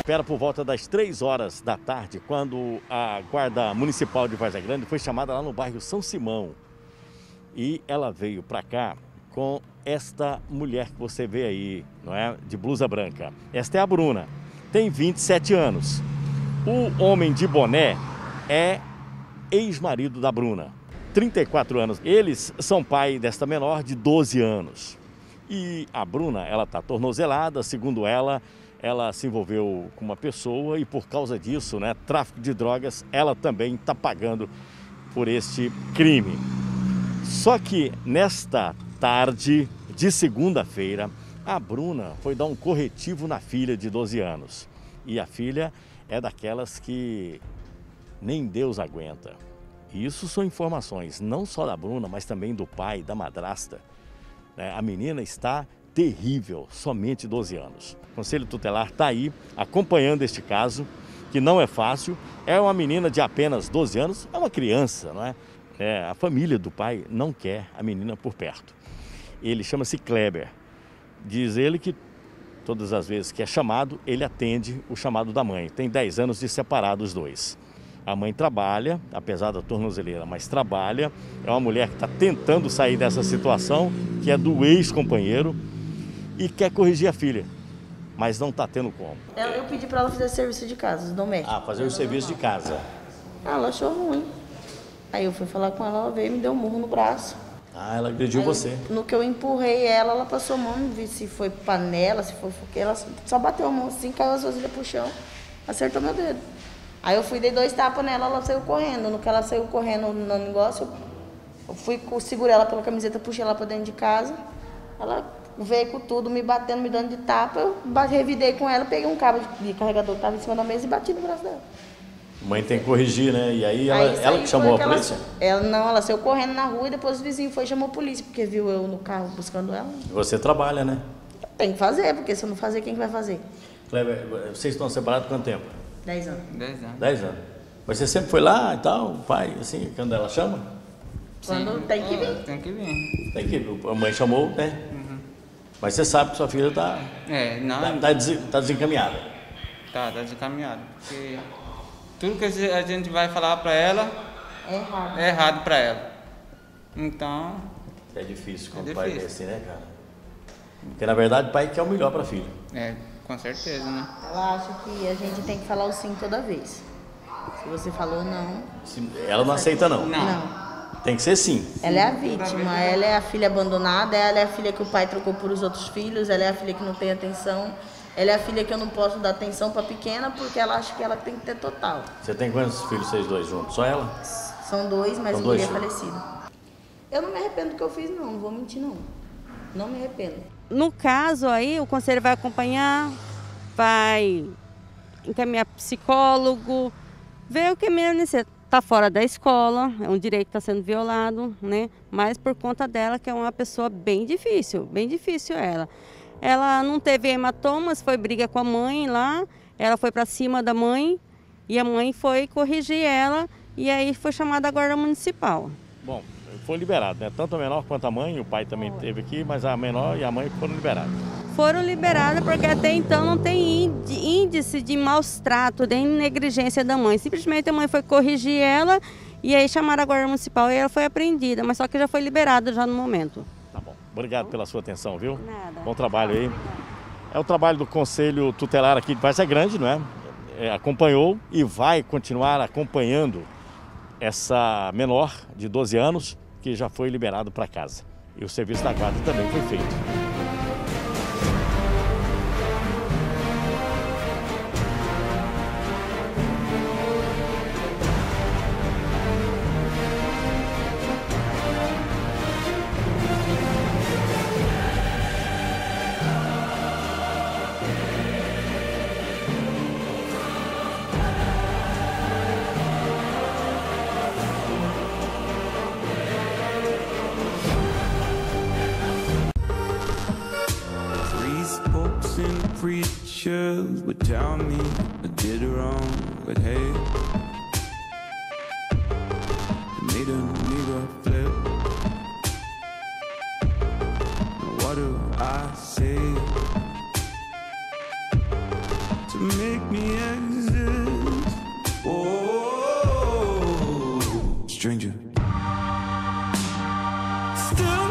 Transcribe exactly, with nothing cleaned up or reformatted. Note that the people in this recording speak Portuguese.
Era por volta das três horas da tarde, quando a Guarda Municipal de Várzea Grande foi chamada lá no bairro São Simão. E ela veio para cá com esta mulher que você vê aí, não é? De blusa branca. Esta é a Bruna, tem vinte e sete anos. O homem de boné é ex-marido da Bruna, trinta e quatro anos. Eles são pai desta menor de doze anos. E a Bruna, ela está tornozelada, segundo ela, ela se envolveu com uma pessoa e por causa disso, né, tráfico de drogas, ela também está pagando por este crime. Só que nesta tarde de segunda-feira, a Bruna foi dar um corretivo na filha de doze anos. E a filha é daquelas que nem Deus aguenta. E isso são informações não só da Bruna, mas também do pai, da madrasta. A menina está terrível, somente doze anos. O Conselho Tutelar está aí acompanhando este caso, que não é fácil. É uma menina de apenas doze anos, é uma criança, não é? É, a família do pai não quer a menina por perto. Ele chama-se Kleber. Diz ele que todas as vezes que é chamado, ele atende o chamado da mãe. Tem dez anos de separado os dois. A mãe trabalha, apesar da tornozeleira, mas trabalha. É uma mulher que está tentando sair dessa situação, que é do ex-companheiro, e quer corrigir a filha, mas não está tendo como. Eu pedi para ela fazer serviço de casa, doméstico. Ah, fazer o serviço de casa. Ela achou ruim. Aí eu fui falar com ela, ela veio e me deu um murro no braço. Ah, ela agrediu Aí, você. No que eu empurrei ela, ela passou a mão, não vi se foi panela, se foi porque ela só bateu a mão assim, caiu as vasilhas pro chão, acertou meu dedo. Aí eu fui, dei dois tapas nela, ela saiu correndo. No que ela saiu correndo no negócio, eu fui, segurei ela pela camiseta, puxei ela pra dentro de casa. Ela veio com tudo, me batendo, me dando de tapa. Eu revidei com ela, peguei um cabo de carregador que estava em cima da mesa e bati no braço dela. Mãe tem que corrigir, né? E aí ela, aí, ela aí que chamou a ela, polícia? Ela não, ela saiu correndo na rua e depois o vizinho foi e chamou a polícia, porque viu eu no carro buscando ela. Você trabalha, né? Tem que fazer, porque se eu não fazer, quem que vai fazer? Kleber, vocês estão separados há quanto tempo? Dez anos. Dez anos. Dez anos. Mas você sempre foi lá e tal, o pai, assim, quando ela chama? Quando Sim. tem que vir. Tem que vir. Tem que vir. A mãe chamou, né? Uhum. Mas você sabe que sua filha está É, não. tá, tá des, tá desencaminhada. Tá, tá desencaminhado. Porque tudo que a gente vai falar pra ela É errado. é errado pra ela. Então. É difícil quando É o pai difícil. é assim, né, cara? Porque na verdade o pai quer o melhor pra filha. É, com certeza, né? Ela acha que a gente tem que falar o sim toda vez. Se você falou não, Se- Ela não aceita, não. Não. não. Tem que ser sim. Ela é a vítima, ela é a filha abandonada, ela é a filha que o pai trocou por os outros filhos, ela é a filha que não tem atenção, ela é a filha que eu não posso dar atenção para pequena porque ela acha que ela tem que ter total. Você tem quantos filhos, vocês dois juntos? Só ela? São dois, mas São o dois guri é filhos. falecido. Eu não me arrependo do que eu fiz, não, não vou mentir, não. Não me arrependo. No caso aí, o conselho vai acompanhar, vai encaminhar psicólogo, ver o que mesmo necessita. Está fora da escola, é um direito que está sendo violado, né? Mas por conta dela, que é uma pessoa bem difícil, bem difícil ela. Ela não teve hematomas, foi briga com a mãe lá, ela foi para cima da mãe e a mãe foi corrigir ela e aí foi chamada a guarda municipal. Bom, foi liberado, né? Tanto a menor quanto a mãe, o pai também esteve aqui, mas a menor e a mãe foram liberados. Foram liberadas porque até então não tem índice de maus trato, nem negligência da mãe. Simplesmente a mãe foi corrigir ela e aí chamaram a guarda municipal e ela foi apreendida, mas só que já foi liberada já no momento. Tá bom. Obrigado pela sua atenção, viu? Nada. Bom trabalho aí. É o trabalho do Conselho Tutelar aqui de Várzea Grande, não é? É, acompanhou e vai continuar acompanhando essa menor de doze anos que já foi liberado para casa. E o serviço da guarda também foi feito. Preachers would tell me I did wrong, but hey, made a nigga flip. What do I say to make me exit. Oh, stranger. Still